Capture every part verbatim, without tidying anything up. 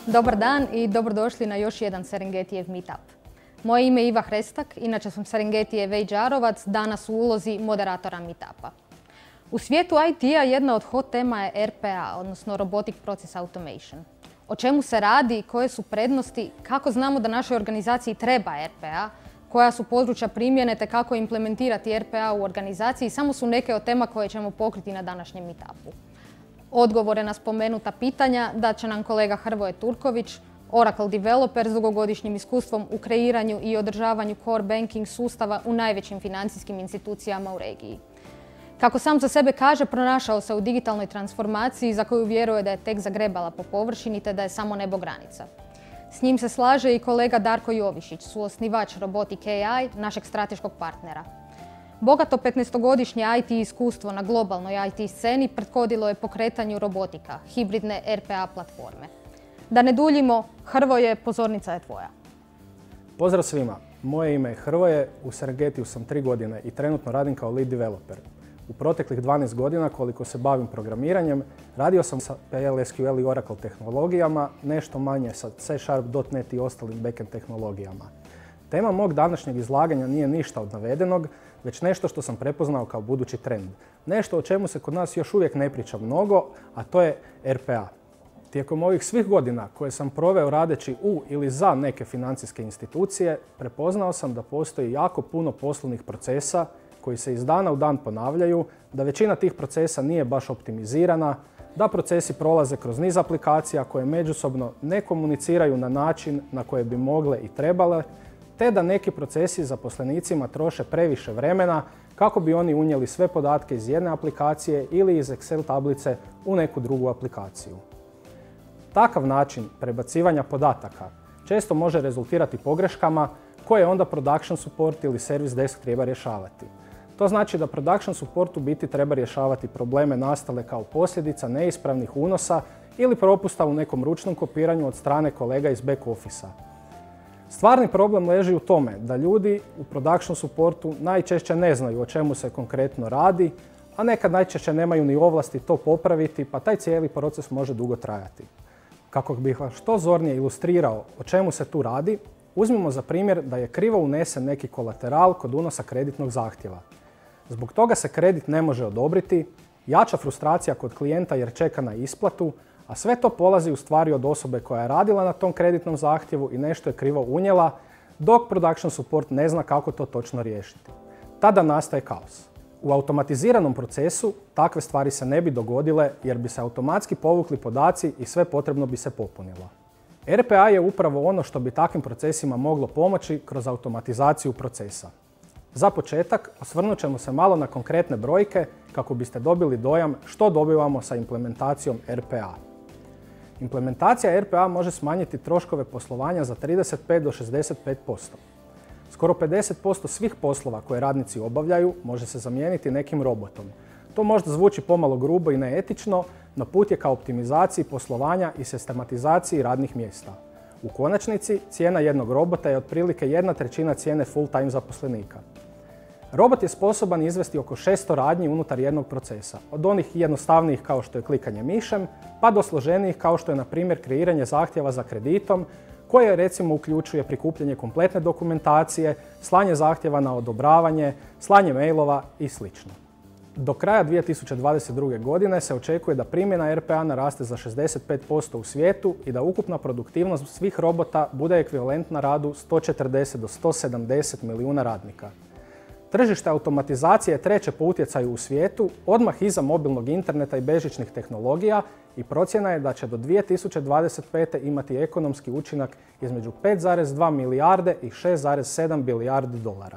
Dobar dan i dobrodošli na još jedan Serengetijev Meetup. Moje ime je Iva Hrestak, inače sam Serengetijev H R-ovac, danas u ulozi moderatora Meetupa. U svijetu I T-a jedna od hot tema je R P A, odnosno Robotic Process Automation. O čemu se radi, koje su prednosti, kako znamo da našoj organizaciji treba R P A, koja su područja primjene te kako implementirati R P A u organizaciji, samo su neke od tema koje ćemo pokriti na današnjem Meetupu. Odgovore na spomenuta pitanja dat će nam kolega Hrvoje Turković, Oracle developer s dugogodišnjim iskustvom u kreiranju i održavanju core banking sustava u najvećim financijskim institucijama u regiji. Kako sam za sebe kaže, pronašao se u digitalnoj transformaciji za koju vjeruje da je tek zagrebala po površini te da je samo nebo granica. S njim se slaže i kolega Darko Jovišić, suosnivač Robotic A I, našeg strateškog partnera. Bogato petnaestogodišnje I T iskustvo na globalnoj I T sceni prethodilo je pokretanju robotika, hibridne R P A platforme. Da ne duljimo, Hrvoje, pozornica je tvoja. Pozdrav svima, moje ime je Hrvoje, u Serengetiju sam tri godine i trenutno radim kao lead developer. U proteklih dvanaest godina koliko se bavim programiranjem, radio sam sa P L S Q L i Oracle tehnologijama, nešto manje sa C Sharp, .NET i ostalim backend tehnologijama. Tema mog današnjeg izlaganja nije ništa od navedenog, već nešto što sam prepoznao kao budući trend. Nešto o čemu se kod nas još uvijek ne priča mnogo, a to je R P A. Tijekom ovih svih godina koje sam proveo radeći u ili za neke financijske institucije, prepoznao sam da postoji jako puno poslovnih procesa koji se iz dana u dan ponavljaju, da većina tih procesa nije baš optimizirana, da procesi prolaze kroz niz aplikacija koje međusobno ne komuniciraju na način na koje bi mogle i trebale, te da neki procesi zaposlenicima troše previše vremena kako bi oni unijeli sve podatke iz jedne aplikacije ili iz Excel tablice u neku drugu aplikaciju. Takav način prebacivanja podataka često može rezultirati pogreškama koje onda production support ili service desk treba rješavati. To znači da production support u biti treba rješavati probleme nastale kao posljedica neispravnih unosa ili propusta u nekom ručnom kopiranju od strane kolega iz back office-a. Stvarni problem leži u tome da ljudi u production supportu najčešće ne znaju o čemu se konkretno radi, a nekad najčešće nemaju ni ovlasti to popraviti, pa taj cijeli proces može dugo trajati. Kako bih vam što zornije ilustrirao o čemu se tu radi, uzmimo za primjer da je krivo unesen neki kolateral kod unosa kreditnog zahtjeva. Zbog toga se kredit ne može odobriti, jača frustracija kod klijenta jer čeka na isplatu, a sve to polazi u stvari od osobe koja je radila na tom kreditnom zahtjevu i nešto je krivo unijela, dok production support ne zna kako to točno riješiti. Tada nastaje kaos. U automatiziranom procesu takve stvari se ne bi dogodile jer bi se automatski povukli podaci i sve potrebno bi se popunilo. R P A je upravo ono što bi takvim procesima moglo pomoći kroz automatizaciju procesa. Za početak osvrnut ćemo se malo na konkretne brojke kako biste dobili dojam što dobivamo sa implementacijom R P A. Implementacija R P A može smanjiti troškove poslovanja za trideset pet do šezdeset pet posto. Skoro pedeset posto svih poslova koje radnici obavljaju može se zamijeniti nekim robotom. To možda zvuči pomalo grubo i neetično, no put je ka optimizaciji poslovanja i sistematizaciji radnih mjesta. U konačnici, cijena jednog robota je otprilike jedna trećina cijene full-time zaposlenika. Robot je sposoban izvesti oko šesto radnji unutar jednog procesa, od onih jednostavnijih kao što je klikanje mišem, pa do složenijih kao što je na primjer kreiranje zahtjeva za kreditom, koje recimo uključuje prikupljanje kompletne dokumentacije, slanje zahtjeva na odobravanje, slanje mailova i sl. Do kraja dvije tisuće dvadeset druge. godine se očekuje da primjena R P A naraste za šezdeset pet posto u svijetu i da ukupna produktivnost svih robota bude ekvivalentna radu sto četrdeset do sto sedamdeset milijuna radnika. Tržište automatizacije je treće po utjecaju u svijetu, odmah iza mobilnog interneta i bežičnih tehnologija i procjena je da će do dvije tisuće dvadeset pete. imati ekonomski učinak između pet zarez dva milijarde i šest zarez sedam milijardi dolara.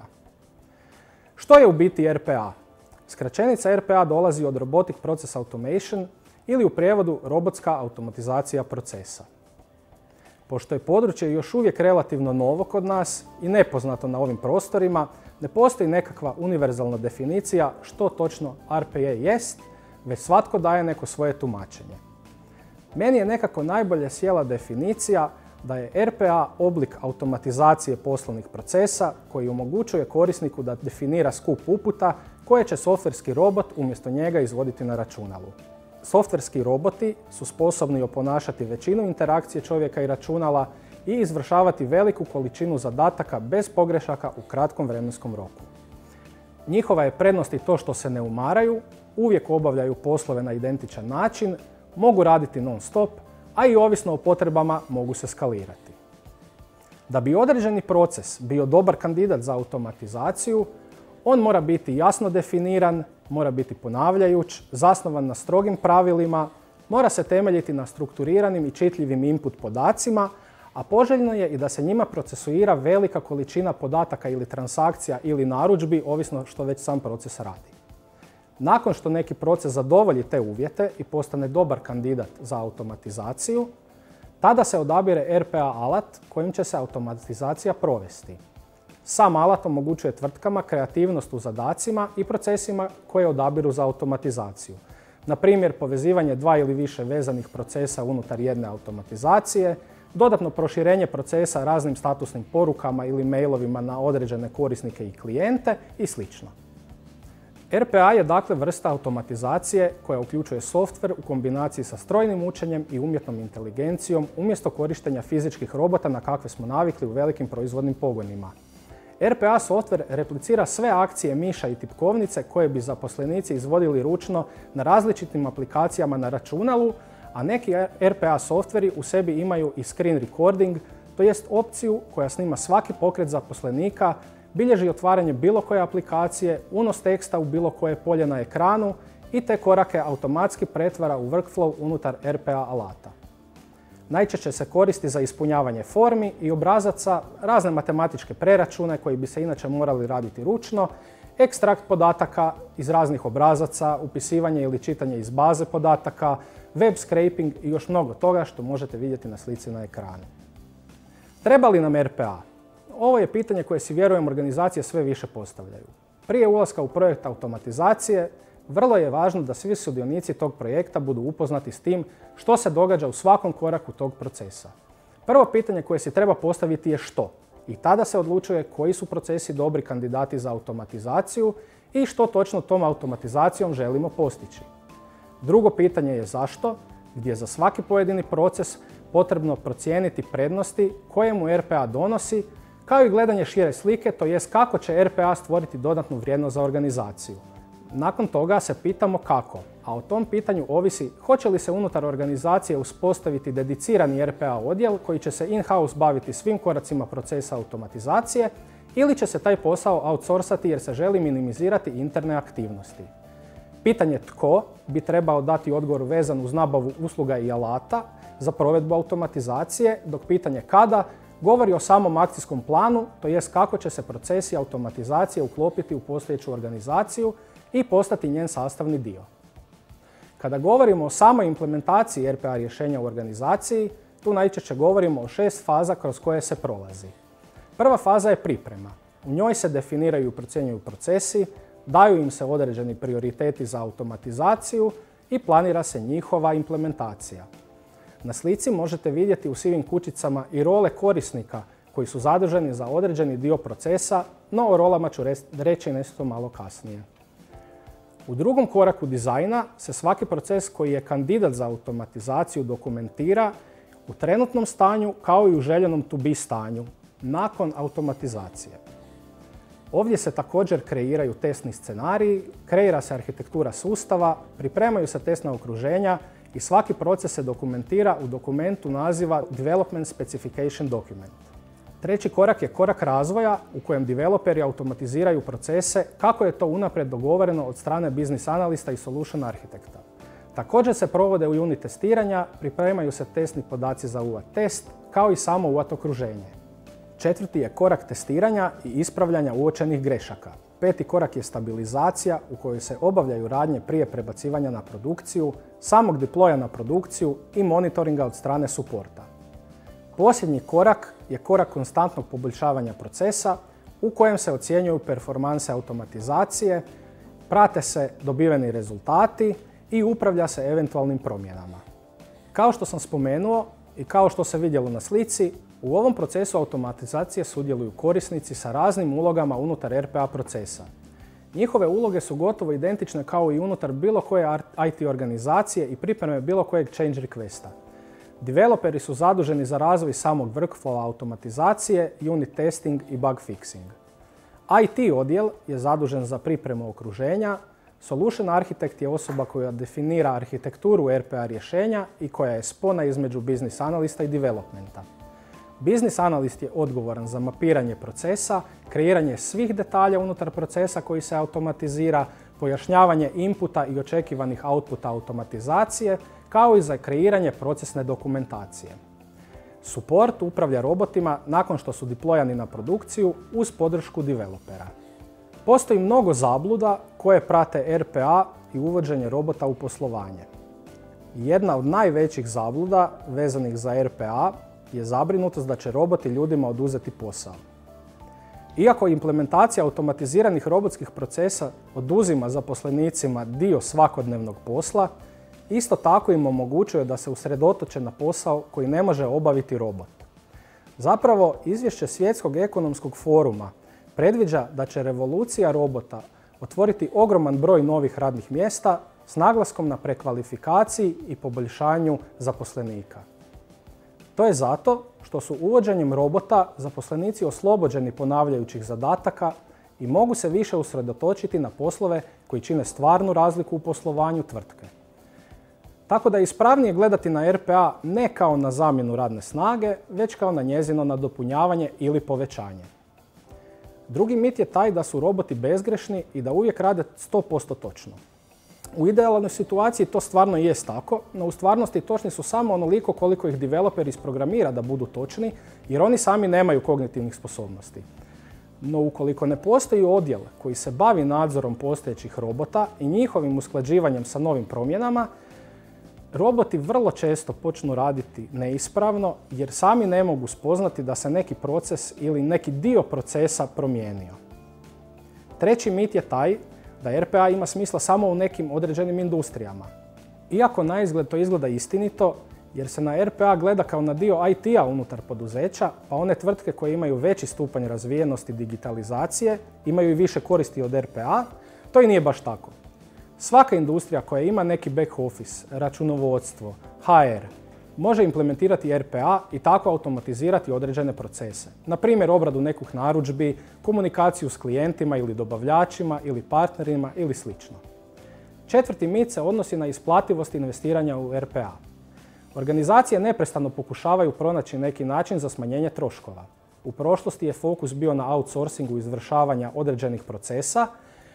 Što je u biti R P A? Skraćenica R P A dolazi od Robotic Process Automation ili u prijevodu robotska automatizacija procesa. Pošto je područje još uvijek relativno novo kod nas i nepoznato na ovim prostorima, ne postoji nekakva univerzalna definicija što točno R P A jest, već svatko daje neko svoje tumačenje. Meni je nekako najbolje sjela definicija da je R P A oblik automatizacije poslovnih procesa koji omogućuje korisniku da definira skup uputa koje će softverski robot umjesto njega izvoditi na računalu. softverski roboti su sposobni oponašati većinu interakcije čovjeka i računala i izvršavati veliku količinu zadataka bez pogrešaka u kratkom vremenskom roku. Njihova je prednost i to što se ne umaraju, uvijek obavljaju poslove na identičan način, mogu raditi non stop, a i ovisno o potrebama mogu se skalirati. Da bi određeni proces bio dobar kandidat za automatizaciju, on mora biti jasno definiran, mora biti ponavljajuć, zasnovan na strogim pravilima, mora se temeljiti na strukturiranim i čitljivim input podacima, a poželjno je i da se njima procesuira velika količina podataka ili transakcija ili narudžbi, ovisno što već sam proces radi. Nakon što neki proces zadovolji te uvjete i postane dobar kandidat za automatizaciju, tada se odabire R P A alat kojim će se automatizacija provesti. Sam alat omogućuje tvrtkama kreativnost u zadacima i procesima koje odabiru za automatizaciju. Na primjer, povezivanje dva ili više vezanih procesa unutar jedne automatizacije, dodatno proširenje procesa raznim statusnim porukama ili mailovima na određene korisnike i klijente i sl. R P A je dakle vrsta automatizacije koja uključuje softver u kombinaciji sa strojnim učenjem i umjetnom inteligencijom umjesto korištenja fizičkih robota na kakve smo navikli u velikim proizvodnim pogonima. R P A softver replicira sve akcije miša i tipkovnice koje bi zaposlenici izvodili ručno na različitim aplikacijama na računalu, a neki R P A softveri u sebi imaju i screen recording, to jest opciju koja snima svaki pokret zaposlenika, bilježi otvaranje bilo koje aplikacije, unos teksta u bilo koje polje na ekranu i te korake automatski pretvara u workflow unutar R P A alata. Najčešće se koristi za ispunjavanje formi i obrazaca, razne matematičke preračune koji bi se inače morali raditi ručno, ekstrakt podataka iz raznih obrazaca, upisivanje ili čitanje iz baze podataka, web scraping i još mnogo toga što možete vidjeti na slici na ekranu. Treba li nam R P A? Ovo je pitanje koje si, vjerujem, organizacije sve više postavljaju. Prije ulaska u projekt automatizacije, vrlo je važno da svi sudionici tog projekta budu upoznati s tim što se događa u svakom koraku tog procesa. Prvo pitanje koje si treba postaviti je što, i tada se odlučuje koji su procesi dobri kandidati za automatizaciju i što točno tom automatizacijom želimo postići. Drugo pitanje je zašto, gdje je za svaki pojedini proces potrebno procijeniti prednosti koje mu R P A donosi, kao i gledanje šire slike, to jest kako će R P A stvoriti dodatnu vrijednost za organizaciju. Nakon toga se pitamo kako, a o tom pitanju ovisi hoće li se unutar organizacije uspostaviti dedicirani R P A odjel koji će se in-house baviti svim koracima procesa automatizacije ili će se taj posao outsourcati jer se želi minimizirati interne aktivnosti. Pitanje tko bi trebao dati odgovor vezan uz nabavu usluga i alata za provedbu automatizacije, dok pitanje kada govori o samom akcijskom planu, to jest kako će se procesi automatizacije uklopiti u postojeću organizaciju i postati njen sastavni dio. Kada govorimo o samoj implementaciji R P A rješenja u organizaciji, tu najčešće govorimo o šest faza kroz koje se prolazi. Prva faza je priprema. U njoj se definiraju i procjenjuju procesi, daju im se određeni prioriteti za automatizaciju i planira se njihova implementacija. Na slici možete vidjeti u sivim kućicama i role korisnika koji su zaduženi za određeni dio procesa, no o rolama ću reći nešto malo kasnije. U drugom koraku dizajna se svaki proces koji je kandidat za automatizaciju dokumentira u trenutnom stanju kao i u željenom to be stanju nakon automatizacije. Ovdje se također kreiraju testni scenariji, kreira se arhitektura sustava, pripremaju se testna okruženja i svaki proces se dokumentira u dokumentu naziva Development Specification Document. Treći korak je korak razvoja u kojem developeri automatiziraju procese kako je to unaprijed dogovoreno od strane business analista i solution arhitekta. Također se provode u unit testiranja, pripremaju se testni podaci za U A T test, kao i samo U A T okruženje. Četvrti je korak testiranja i ispravljanja uočenih grešaka. Peti korak je stabilizacija u kojoj se obavljaju radnje prije prebacivanja na produkciju, samog deploya na produkciju i monitoringa od strane suporta. Posljednji korak je korak konstantnog poboljšavanja procesa u kojem se ocjenjuju performanse automatizacije, prate se dobiveni rezultati i upravlja se eventualnim promjenama. Kao što sam spomenuo i kao što se vidjelo na slici, u ovom procesu automatizacije sudjeluju korisnici sa raznim ulogama unutar R P A procesa. Njihove uloge su gotovo identične kao i unutar bilo koje I T organizacije i pripreme bilo kojeg change requesta. Developeri su zaduženi za razvoj samog workflowa automatizacije, unit testing i bug fixing. I T odjel je zadužen za pripremu okruženja, solution architect je osoba koja definira arhitekturu R P A rješenja i koja je spona između business analista i developmenta. Business analist je odgovoran za mapiranje procesa, kreiranje svih detalja unutar procesa koji se automatizira, pojašnjavanje inputa i očekivanih outputa automatizacije, kao i za kreiranje procesne dokumentacije. Support upravlja robotima nakon što su deployani na produkciju uz podršku developera. Postoji mnogo zabluda koje prate R P A i uvođenje robota u poslovanje. Jedna od najvećih zabluda vezanih za R P A je zabrinutost da će roboti ljudima oduzeti posao. Iako implementacija automatiziranih robotskih procesa oduzima zaposlenicima dio svakodnevnog posla, isto tako im omogućuje da se usredotoče na posao koji ne može obaviti robot. Zapravo, izvješće Svjetskog ekonomskog foruma predviđa da će revolucija robota otvoriti ogroman broj novih radnih mjesta s naglaskom na prekvalifikaciji i poboljšanju zaposlenika. To je zato što su uvođenjem robota zaposlenici oslobođeni ponavljajućih zadataka i mogu se više usredotočiti na poslove koji čine stvarnu razliku u poslovanju tvrtke. Tako da je ispravnije gledati na R P A ne kao na zamjenu radne snage, već kao na njezino nadopunjavanje ili povećanje. Drugi mit je taj da su roboti bezgrešni i da uvijek rade sto posto točno. U idealnoj situaciji to stvarno jest tako, no u stvarnosti točni su samo onoliko koliko ih developer isprogramira da budu točni, jer oni sami nemaju kognitivnih sposobnosti. No ukoliko ne postoji odjel koji se bavi nadzorom postojećih robota i njihovim usklađivanjem sa novim promjenama, roboti vrlo često počnu raditi neispravno jer sami ne mogu spoznati da se neki proces ili neki dio procesa promijenio. Treći mit je taj da R P A ima smisla samo u nekim određenim industrijama. Iako naizgled to izgleda istinito, jer se na R P A gleda kao na dio I T-a unutar poduzeća, pa one tvrtke koje imaju veći stupanj razvijenosti digitalizacije imaju i više koristi od R P A, to i nije baš tako. Svaka industrija koja ima neki back office, računovodstvo, H R, može implementirati R P A i tako automatizirati određene procese. Na primjer, obradu nekih narudžbi, komunikaciju s klijentima ili dobavljačima ili partnerima ili slično. Četvrti mit se odnosi na isplativost investiranja u R P A. Organizacije neprestano pokušavaju pronaći neki način za smanjenje troškova. U prošlosti je fokus bio na outsourcingu izvršavanja određenih procesa,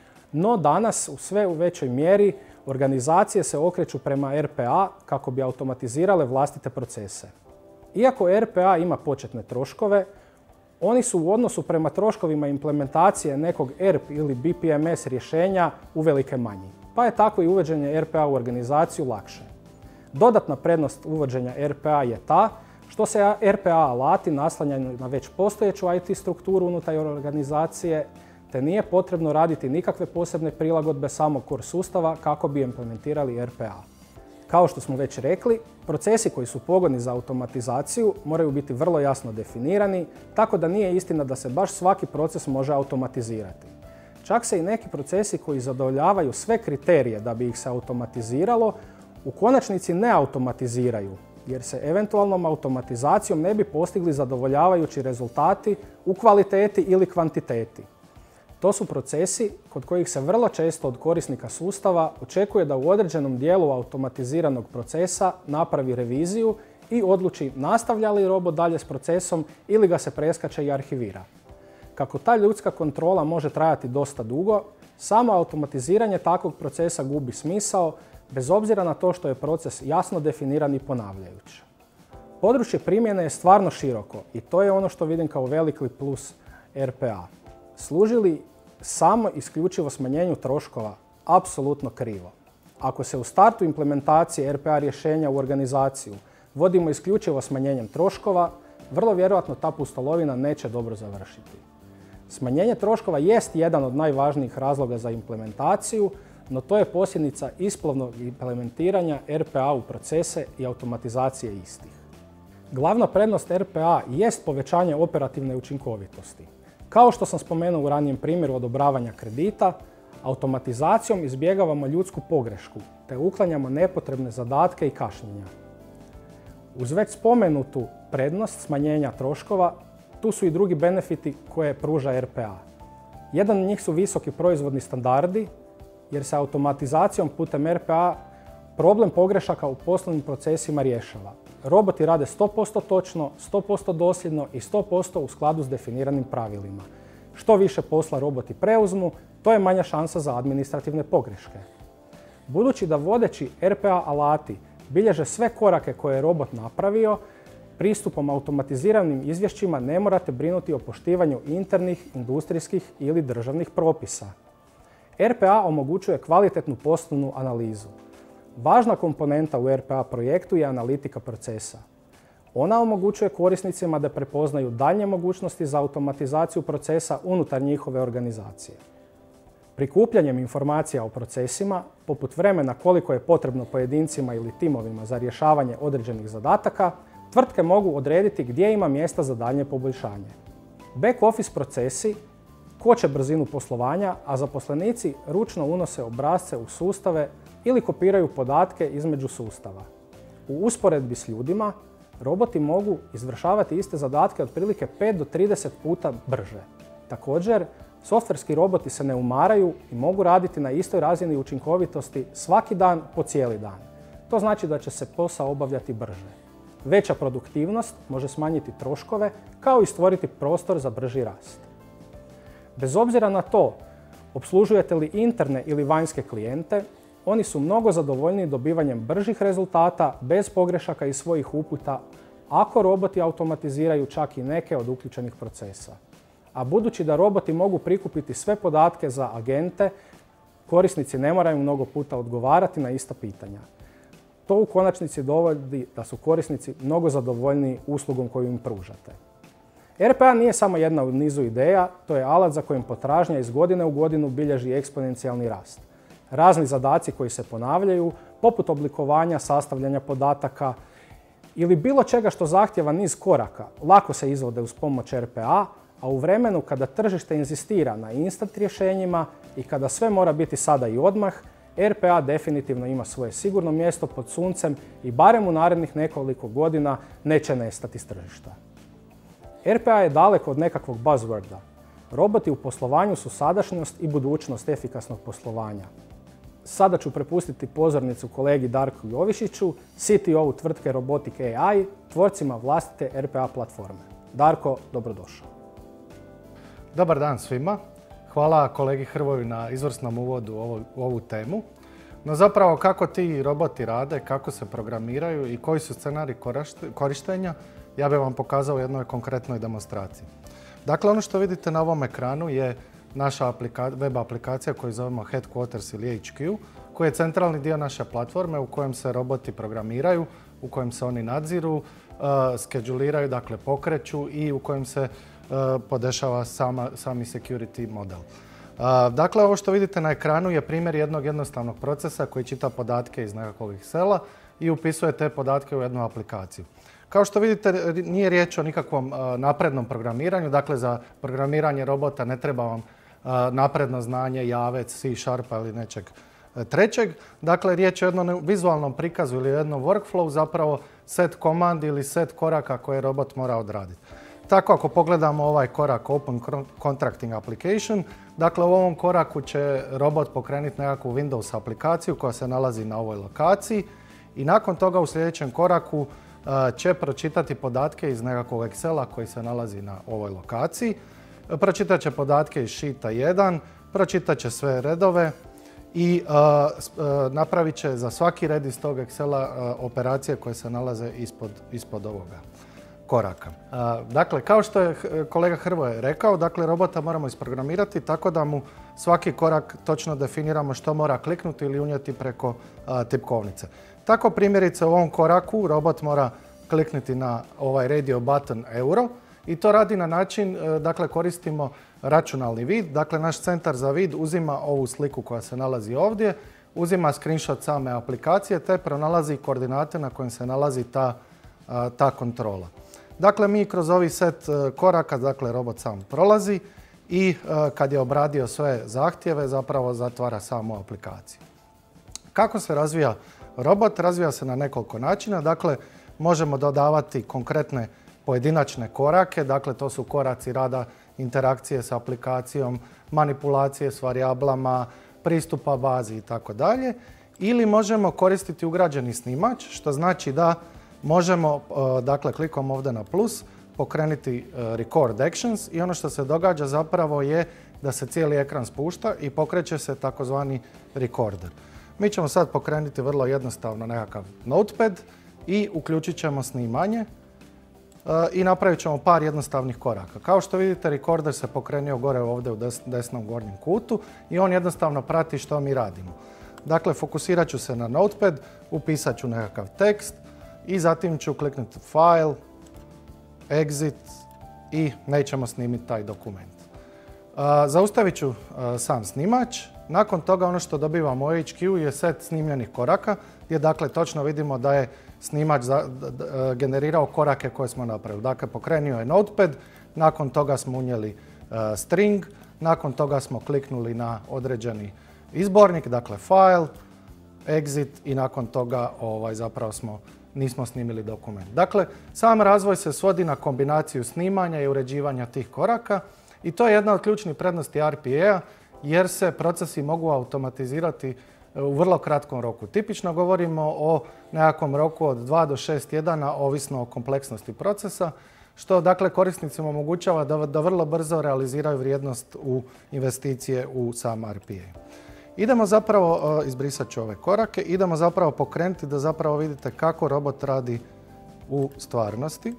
no danas u sve u većoj mjeri organizacije se okreću prema R P A kako bi automatizirale vlastite procese. Iako R P A ima početne troškove, oni su u odnosu prema troškovima implementacije nekog E R P ili B P M S rješenja uvelike manji, pa je tako i uvođenje R P A u organizaciju lakše. Dodatna prednost uvođenja R P A je ta što se R P A alati naslanjaju na već postojeću I T strukturu unutar organizacije, te nije potrebno raditi nikakve posebne prilagodbe samog core sustava kako bi implementirali R P A. Kao što smo već rekli, procesi koji su pogodni za automatizaciju moraju biti vrlo jasno definirani, tako da nije istina da se baš svaki proces može automatizirati. Čak se i neki procesi koji zadovoljavaju sve kriterije da bi ih se automatiziralo, u konačnici ne automatiziraju, jer se eventualnom automatizacijom ne bi postigli zadovoljavajući rezultati u kvaliteti ili kvantiteti. To su procesi kod kojih se vrlo često od korisnika sustava očekuje da u određenom dijelu automatiziranog procesa napravi reviziju i odluči nastavlja li robot dalje s procesom ili ga se preskače i arhivira. Kako ta ljudska kontrola može trajati dosta dugo, samo automatiziranje takvog procesa gubi smisao, bez obzira na to što je proces jasno definiran i ponavljajući. Područje primjene je stvarno široko i to je ono što vidim kao veliki plus R P A. Služi li samo isključivo smanjenju troškova? Apsolutno krivo. Ako se u startu implementacije R P A rješenja u organizaciju vodimo isključivo smanjenjem troškova, vrlo vjerojatno ta pustolovina neće dobro završiti. Smanjenje troškova jest jedan od najvažnijih razloga za implementaciju, no to je posljedica isplavnog implementiranja R P A u procese i automatizacije istih. Glavna prednost R P A jest povećanje operativne učinkovitosti. Kao što sam spomenuo u ranijem primjeru odobravanja kredita, Automatizacijom izbjegavamo ljudsku pogrešku te uklanjamo nepotrebne zadatke i kašnjenja. Uz već spomenutu prednost smanjenja troškova, tu su i drugi benefiti koje pruža R P A. Jedan od njih su visoki proizvodni standardi, jer se automatizacijom putem R P A problem pogrešaka u poslovnim procesima rješava. Roboti rade sto posto točno, sto posto dosljedno i sto posto u skladu s definiranim pravilima. Što više posla roboti preuzmu, to je manja šansa za administrativne pogreške. Budući da vodeći R P A alati bilježe sve korake koje je robot napravio, pristupom automatiziranim izvješćima ne morate brinuti o poštivanju internih, industrijskih ili državnih propisa. R P A omogućuje kvalitetnu poslovnu analizu. Važna komponenta u R P A projektu je analitika procesa. Ona omogućuje korisnicima da prepoznaju daljnje mogućnosti za automatizaciju procesa unutar njihove organizacije. Prikupljanjem informacija o procesima, poput vremena koliko je potrebno pojedincima ili timovima za rješavanje određenih zadataka, tvrtke mogu odrediti gdje ima mjesta za daljnje poboljšanje. Back office procesi koče brzinu poslovanja, a zaposlenici ručno unose obrasce u sustave ili kopiraju podatke između sustava. U usporedbi s ljudima, roboti mogu izvršavati iste zadatke otprilike pet do trideset puta brže. Također, softverski roboti se ne umaraju i mogu raditi na istoj razini učinkovitosti svaki dan po cijeli dan. To znači da će se posao obavljati brže. Veća produktivnost može smanjiti troškove kao i stvoriti prostor za brži rast. Bez obzira na to, opslužujete li interne ili vanjske klijente, oni su mnogo zadovoljniji dobivanjem bržih rezultata bez pogrešaka iz svojih uputa ako roboti automatiziraju čak i neke od uključenih procesa. A budući da roboti mogu prikupiti sve podatke za agente, korisnici ne moraju mnogo puta odgovarati na ista pitanja. To u konačnici dovodi da su korisnici mnogo zadovoljniji uslugom koju im pružate. R P A nije samo jedna u nizu ideja, to je alat za kojim potražnja iz godine u godinu bilježi eksponencijalni rast. Razni zadaci koji se ponavljaju, poput oblikovanja, sastavljanja podataka ili bilo čega što zahtjeva niz koraka, lako se izvode uz pomoć R P A, a u vremenu kada tržište inzistira na instant rješenjima i kada sve mora biti sada i odmah, R P A definitivno ima svoje sigurno mjesto pod suncem i barem u narednih nekoliko godina neće nestati s tržišta. R P A je daleko od nekakvog buzzworda. Roboti u poslovanju su sadašnjost i budućnost efikasnog poslovanja. Sada ću prepustiti pozornicu kolegi Darku Jovišiću, C T O-u tvrtke Robotic A I, tvorcima vlastite R P A platforme. Darko, dobrodošao. Dobar dan svima. Hvala kolegi Hrvoju na izvrsnom uvodu u ovu temu. No zapravo kako ti roboti rade, kako se programiraju i koji su scenariji korištenja, ja bih vam pokazao u jednoj konkretnoj demonstraciji. Dakle, ono što vidite na ovom ekranu je naša web aplikacija koju zovemo Headquarters ili H Q, koji je centralni dio naše platforme u kojem se roboti programiraju, u kojem se oni nadziru, uh, skeduliraju, dakle pokreću i u kojem se uh, podešava sama, sami security model. Uh, dakle, ovo što vidite na ekranu je primjer jednog jednostavnog procesa koji čita podatke iz nekakvog Excela i upisuje te podatke u jednu aplikaciju. Kao što vidite, nije riječ o nikakvom uh, naprednom programiranju, dakle za programiranje robota ne treba vam uh, napredno znanje, javec, C Sharpa ili nečeg uh, trećeg. Dakle, riječ je o jednom vizualnom prikazu ili jednom workflow, zapravo set komandi ili set koraka koje robot mora odraditi. Tako ako pogledamo ovaj korak Open Contracting Application, dakle u ovom koraku će robot pokrenuti nekakvu Windows aplikaciju koja se nalazi na ovoj lokaciji i nakon toga u sljedećem koraku će pročitati podatke iz nekakvog Excela koji se nalazi na ovoj lokaciji. Pročitat će podatke iz Sheeta jedan, pročitat će sve redove i uh, uh, napravit će za svaki red iz tog Excela uh, operacije koje se nalaze ispod, ispod ovoga koraka. Uh, dakle, kao što je kolega Hrvoje rekao, dakle, robota moramo isprogramirati tako da mu svaki korak točno definiramo što mora kliknuti ili unijeti preko uh, tipkovnice. Tako primjerice u ovom koraku robot mora kliknuti na ovaj radio button euro i to radi na način, dakle koristimo računalni vid, dakle naš centar za vid uzima ovu sliku koja se nalazi ovdje, uzima screenshot same aplikacije te pronalazi koordinate na kojim se nalazi ta, ta kontrola. Dakle mi kroz ovi set koraka, dakle robot sam prolazi i kad je obradio sve zahtjeve zapravo zatvara samu aplikaciju. Kako se razvija robot? Razvija se na nekoliko načina. Dakle, možemo dodavati konkretne pojedinačne korake, dakle to su koraci rada, interakcije s aplikacijom, manipulacije s varijablama, pristupa bazi i tako dalje. Ili možemo koristiti ugrađeni snimač, što znači da možemo, dakle klikom ovdje na plus, pokrenuti record actions i ono što se događa zapravo je da se cijeli ekran spušta i pokreće se takozvani recorder. Mi ćemo sad pokrenuti vrlo jednostavno nekakav notepad i uključit ćemo snimanje i napravit ćemo par jednostavnih koraka. Kao što vidite, recorder se pokrenuo gore ovdje u desnom gornjem kutu i on jednostavno prati što mi radimo. Dakle, fokusirat ću se na notepad, upisat ću nekakav tekst i zatim ću kliknuti file, exit i nećemo snimiti taj dokument. Zaustavit ću sam snimač. Nakon toga ono što dobivamo u H Q je set snimljenih koraka gdje dakle točno vidimo da je snimač generirao korake koje smo napravili. Dakle, pokrenuo je notepad, nakon toga smo unijeli string, nakon toga smo kliknuli na određeni izbornik, dakle file, exit i nakon toga ovaj, zapravo smo, nismo snimili dokument. Dakle, sam razvoj se svodi na kombinaciju snimanja i uređivanja tih koraka i to je jedna od ključnih prednosti R P A jer se procesi mogu automatizirati u vrlo kratkom roku. Tipično govorimo o nekakvom roku od dva do šest tjedana, ovisno o kompleksnosti procesa, što dakle korisnicima omogućava da, da vrlo brzo realiziraju vrijednost u investicije u sam R P A. Idemo zapravo, izbrisat ću ove korake, idemo zapravo pokrenuti da zapravo vidite kako robot radi u stvarnosti.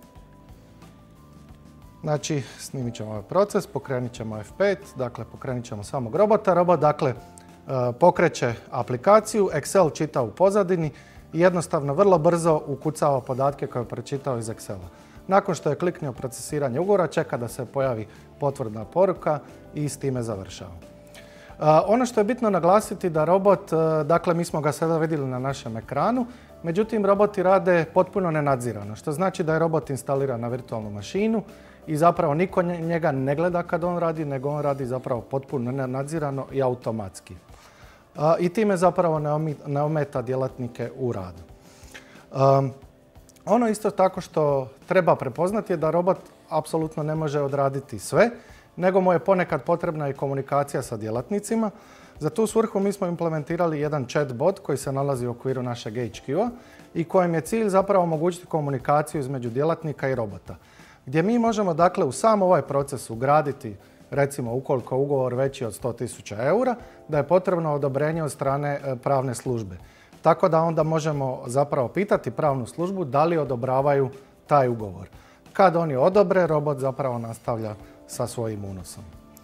Znači, snimit ćemo ovaj proces, pokrenut ćemo F pet, dakle pokrenut ćemo samog robota. Robot dakle pokreće aplikaciju, Excel čita u pozadini i jednostavno vrlo brzo ukucava podatke koje je pročitao iz Excela. Nakon što je kliknuo procesiranje ugovora, čeka da se pojavi potvrdna poruka i s time završava. Ono što je bitno naglasiti da robot, dakle mi smo ga sada vidjeli na našem ekranu, međutim roboti rade potpuno nenadzirano, što znači da je robot instaliran na virtualnu mašinu i zapravo niko njega ne gleda kad on radi, nego on radi zapravo potpuno nenadzirano i automatski. I time zapravo ne ometa djelatnike u radu. Ono isto tako što treba prepoznati je da robot apsolutno ne može odraditi sve, nego mu je ponekad potrebna i komunikacija sa djelatnicima. Za tu svrhu mi smo implementirali jedan chat bot koji se nalazi u okviru našeg H Q-a i kojem je cilj zapravo omogućiti komunikaciju između djelatnika i robota. Gdje mi možemo dakle u sam ovaj proces ugraditi, recimo ukoliko je ugovor veći od sto tisuća eura, da je potrebno odobrenje od strane pravne službe. Tako da onda možemo zapravo pitati pravnu službu da li odobravaju taj ugovor. Kad oni odobre, robot zapravo nastavlja sa svojim unosom.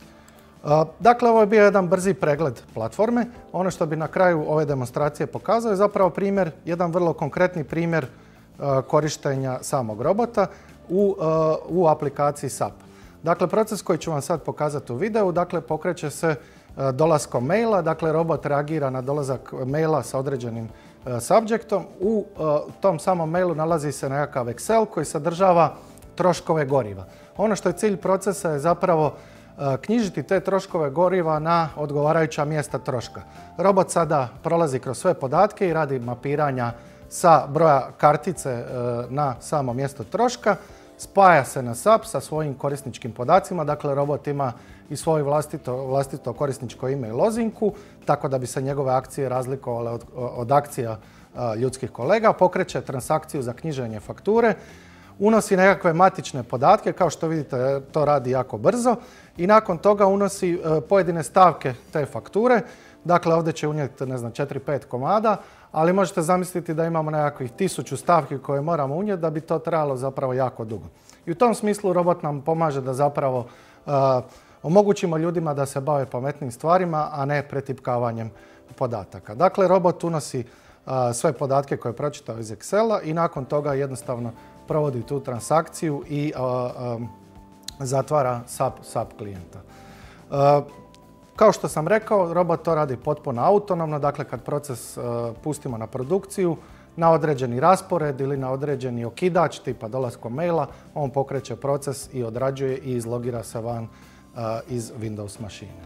Dakle, ovo je bio jedan brzi pregled platforme. Ono što bi na kraju ove demonstracije pokazao je zapravo primjer, jedan vrlo konkretni primjer korištenja samog robota u, u aplikaciji S A P. Dakle, proces koji ću vam sad pokazati u videu, dakle, pokreće se dolaskom maila, dakle, robot reagira na dolazak maila sa određenim subjektom. U tom samom mailu nalazi se nekakav Excel koji sadržava troškove goriva. Ono što je cilj procesa je zapravo knjižiti te troškove goriva na odgovarajuća mjesta troška. Robot sada prolazi kroz sve podatke i radi mapiranja sa broja kartice na samo mjesto troška, spaja se na S A P sa svojim korisničkim podacima, dakle robot ima i svoje vlastito, vlastito korisničko ime i lozinku, tako da bi se njegove akcije razlikovale od, od akcija ljudskih kolega, pokreće transakciju za knjiženje fakture, unosi nekakve matične podatke, kao što vidite to radi jako brzo i nakon toga unosi pojedine stavke te fakture. Dakle, ovdje će unijeti, ne znam, četiri pet komada, ali možete zamisliti da imamo nekakvih tisuću stavki koje moramo unijeti da bi to trajalo zapravo jako dugo. I u tom smislu robot nam pomaže da zapravo uh, omogućimo ljudima da se bave pametnim stvarima, a ne pretipkavanjem podataka. Dakle, robot unosi uh, sve podatke koje je pročitao iz Excela i nakon toga jednostavno provodi tu transakciju i uh, um, zatvara S A P, S A P klijenta. Uh, Kao što sam rekao, robot to radi potpuno autonomno, dakle kad proces uh, pustimo na produkciju, na određeni raspored ili na određeni okidač tipa dolaskom maila, on pokreće proces i odrađuje i izlogira se van iz Windows mašine.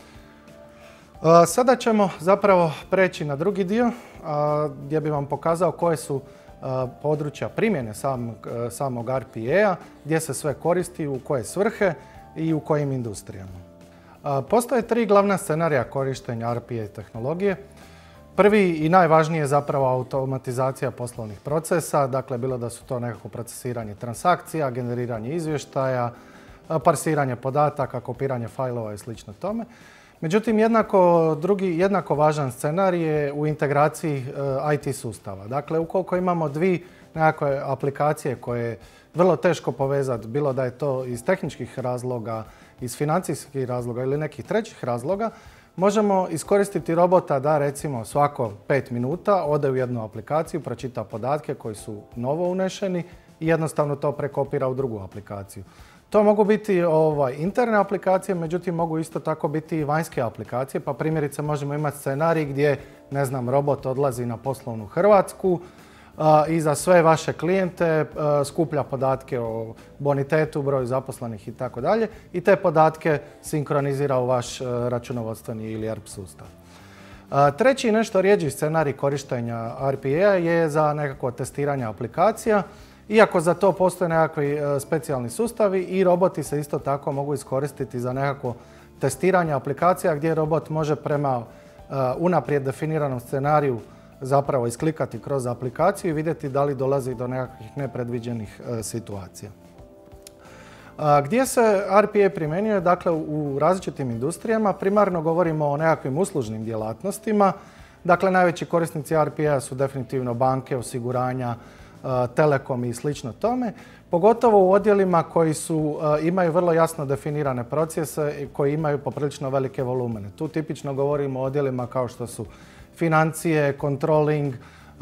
Sada ćemo zapravo preći na drugi dio gdje bi vam pokazao koje su područja primjene samog, samog R P A, gdje se sve koristi, u koje svrhe i u kojim industrijama. Postoje tri glavna scenarija korištenja R P A tehnologije. Prvi i najvažniji je zapravo automatizacija poslovnih procesa, dakle bilo da su to nekako procesiranje transakcija, generiranje izvještaja, parsiranje podataka, kopiranje fajlova i slično tome. Međutim, jednako, drugi, jednako važan scenarij je u integraciji I T sustava. Dakle, ukoliko imamo dvije nekakve aplikacije koje je vrlo teško povezati, bilo da je to iz tehničkih razloga, iz financijskih razloga ili nekih trećih razloga, možemo iskoristiti robota da recimo svako pet minuta ode u jednu aplikaciju, pročita podatke koji su novo unešeni i jednostavno to prekopira u drugu aplikaciju. To mogu biti ovaj, interne aplikacije, međutim mogu isto tako biti i vanjske aplikacije, pa primjerice možemo imati scenarij gdje, ne znam, robot odlazi na poslovnu Hrvatsku a, i za sve vaše klijente a, skuplja podatke o bonitetu, broju zaposlenih i tako dalje i te podatke sinkronizira u vaš a, računovodstveni ili E R P sustav. A, treći nešto rjeđi scenarij korištenja R P A je za nekakvo testiranje aplikacija. Iako za to postoje nekakvi specijalni sustavi i roboti se isto tako mogu iskoristiti za nekakvo testiranje aplikacija gdje robot može prema unaprijed definiranom scenariju zapravo isklikati kroz aplikaciju i vidjeti da li dolazi do nekakvih nepredviđenih situacija. Gdje se R P A primjenjuje? Dakle, u različitim industrijama. Primarno govorimo o nekakvim uslužnim djelatnostima. Dakle, najveći korisnici R P A su definitivno banke, osiguranja, telekom i slično tome, pogotovo u odjelima koji su, imaju vrlo jasno definirane procese i koji imaju poprilično velike volumene. Tu tipično govorimo o odjelima kao što su financije, controlling,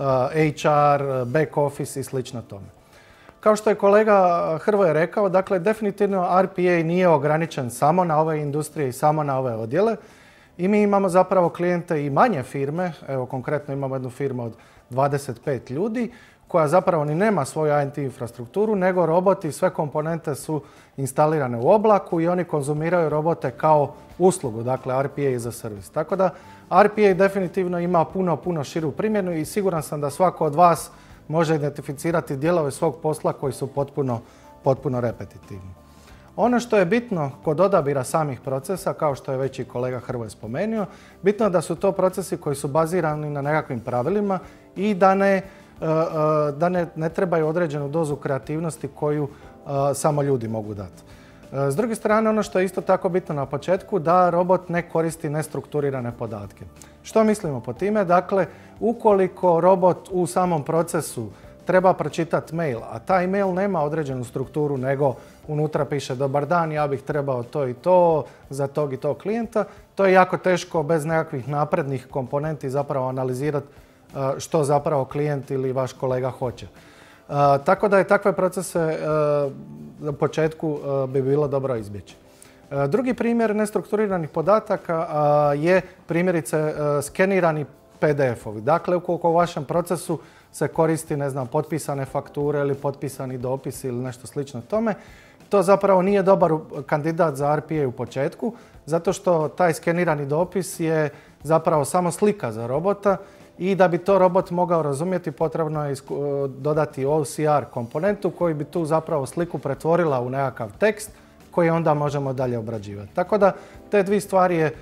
H R, back office i slično tome. Kao što je kolega Hrvoje rekao, dakle definitivno R P A nije ograničen samo na ove industrije i samo na ove odjele i mi imamo zapravo klijente i manje firme, evo konkretno imamo jednu firmu od dvadeset pet ljudi, koja zapravo ni nema svoju I T infrastrukturu, nego roboti i sve komponente su instalirane u oblaku i oni konzumiraju robote kao uslugu, dakle R P A za servis. Tako da R P A definitivno ima puno, puno širu primjenu i siguran sam da svako od vas može identificirati dijelove svog posla koji su potpuno, potpuno repetitivni. Ono što je bitno kod odabira samih procesa, kao što je već i kolega Hrvoje spomenuo, bitno je da su to procesi koji su bazirani na nekakvim pravilima i da ne da ne, ne trebaju određenu dozu kreativnosti koju a, samo ljudi mogu dati. S druge strane, ono što je isto tako bitno na početku, da robot ne koristi nestrukturirane podatke. Što mislimo po time? Dakle, ukoliko robot u samom procesu treba pročitati mail, a taj mail nema određenu strukturu, nego unutra piše dobar dan, ja bih trebao to i to za tog i tog klijenta, to je jako teško bez nekakvih naprednih komponenti zapravo analizirati što zapravo klijent ili vaš kolega hoće. Uh, tako da je takve procese uh, na početku uh, bi bilo dobro izbjeći. Uh, drugi primjer nestrukturiranih podataka uh, je primjerice uh, skenirani P D F-ovi. Dakle, ukoliko u vašem procesu se koristi, ne znam, potpisane fakture ili potpisani dopisi ili nešto slično tome, to zapravo nije dobar kandidat za R P A u početku, zato što taj skenirani dopis je zapravo samo slika za robota i da bi to robot mogao razumjeti potrebno je dodati O C R komponentu koji bi tu zapravo sliku pretvorila u nekakav tekst koji onda možemo dalje obrađivati. Tako da te dvije stvari je e,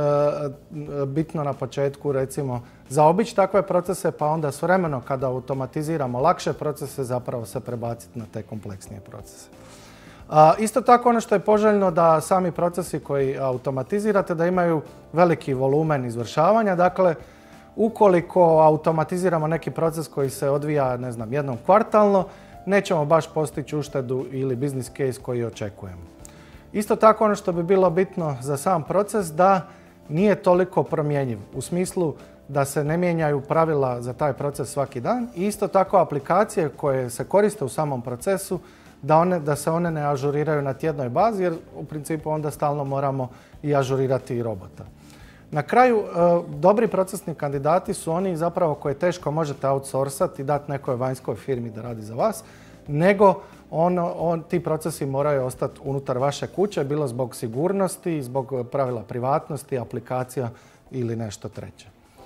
bitno na početku recimo zaobići takve procese pa onda s vremenom kada automatiziramo lakše procese zapravo se prebaciti na te kompleksnije procese. A, isto tako ono što je poželjno da sami procesi koji automatizirate da imaju veliki volumen izvršavanja. Dakle, ukoliko automatiziramo neki proces koji se odvija, ne znam, jednom kvartalno, nećemo baš postići uštedu ili business case koji očekujemo. Isto tako ono što bi bilo bitno za sam proces da nije toliko promjenjiv u smislu da se ne mijenjaju pravila za taj proces svaki dan i isto tako aplikacije koje se koriste u samom procesu da, one, da se one ne ažuriraju na tjednoj bazi jer u principu onda stalno moramo i ažurirati i robota. Na kraju, dobri procesni kandidati su oni zapravo koje teško možete outsourcati i dati nekoj vanjskoj firmi da radi za vas. nego ono, on, ti procesi moraju ostati unutar vaše kuće, bilo zbog sigurnosti, zbog pravila privatnosti, aplikacija ili nešto treće.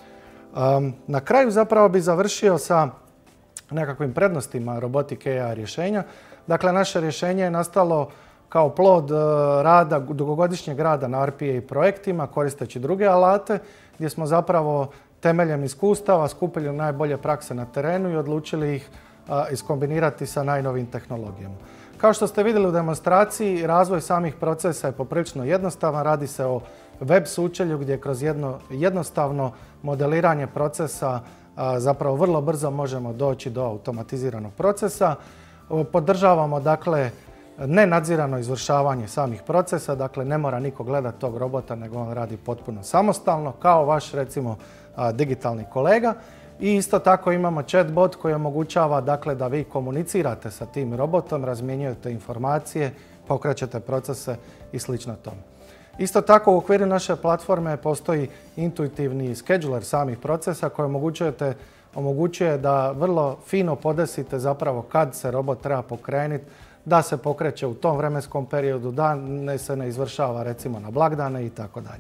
Um, na kraju zapravo bi završio sa nekakvim prednostima Robotic A I rješenja. Dakle, naše rješenje je nastalo kao plod uh, rada, dugogodišnjeg rada na R P A projektima, koristeći druge alate, gdje smo zapravo temeljem iskustava skupili najbolje prakse na terenu i odlučili ih uh, iskombinirati sa najnovijim tehnologijama. Kao što ste vidjeli u demonstraciji, razvoj samih procesa je poprilično jednostavan. Radi se o web sučelju gdje kroz jedno jednostavno modeliranje procesa a, zapravo vrlo brzo možemo doći do automatiziranog procesa. Podržavamo dakle nenadzirano izvršavanje samih procesa, dakle ne mora niko gledati tog robota nego on radi potpuno samostalno kao vaš recimo a, digitalni kolega. I isto tako imamo chatbot koji omogućava dakle, da vi komunicirate sa tim robotom, razmjenjujete informacije, pokrećete procese i slično tome. Isto tako u okviru naše platforme postoji intuitivni scheduler samih procesa koji omogućujete, omogućuje da vrlo fino podesite zapravo kad se robot treba pokrenuti, da se pokreće u tom vremenskom periodu, da ne se ne izvršava recimo na blagdane i tako dalje.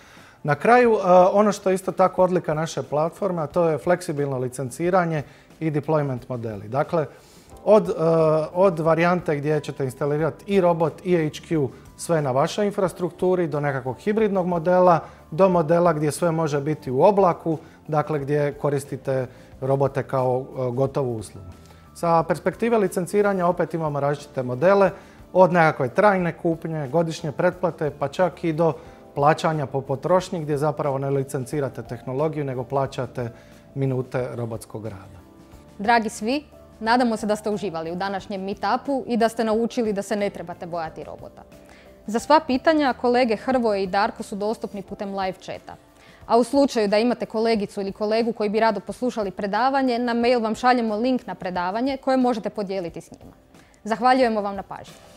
Na kraju, ono što je isto tako odlika naše platforme, a to je fleksibilno licenciranje i deployment modeli. Dakle, od, od varijante gdje ćete instalirati i robot i H Q sve na vašoj infrastrukturi, do nekakvog hibridnog modela, do modela gdje sve može biti u oblaku, dakle gdje koristite robote kao gotovu uslugu. Sa perspektive licenciranja opet imamo različite modele, od nekakve trajne kupnje, godišnje pretplate, pa čak i do plaćanja po potrošnji gdje zapravo ne licencirate tehnologiju nego plaćate minute robotskog rada. Dragi svi, nadamo se da ste uživali u današnjem meetupu i da ste naučili da se ne trebate bojati robota. Za sva pitanja kolege Hrvoje i Darko su dostupni putem live chata. A u slučaju da imate kolegicu ili kolegu koji bi rado poslušali predavanje, na mail vam šaljemo link na predavanje koje možete podijeliti s njima. Zahvaljujemo vam na pažnji.